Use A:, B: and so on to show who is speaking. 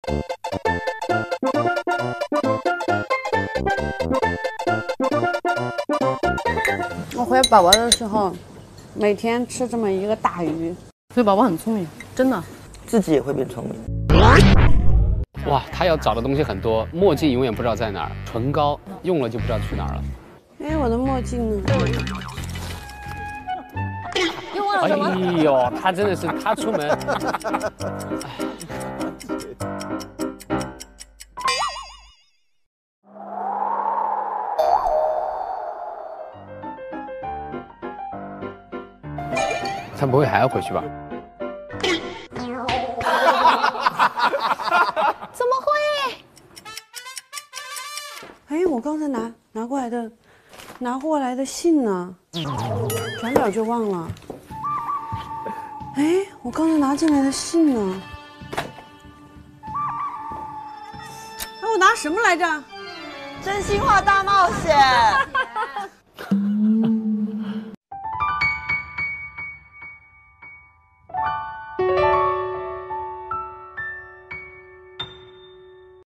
A: 我怀宝宝的时候，每天吃这么一个大鱼，所以宝宝很聪明，真的。
B: 自己也会变聪明。
C: 哇，他要找的东西很多，墨镜永远不知道在哪儿，唇膏用了就不知道去哪儿了。
A: 哎，我的墨镜呢？
D: 又忘了什么？
C: 哎呦，他真的是，他出门，他不会还要回去吧？
D: 怎么会？
A: 哎，我刚才拿过来的信呢？转角就忘了。哎，我刚才拿进来的信呢？哎，我拿什么来着？
B: 真心话大冒险。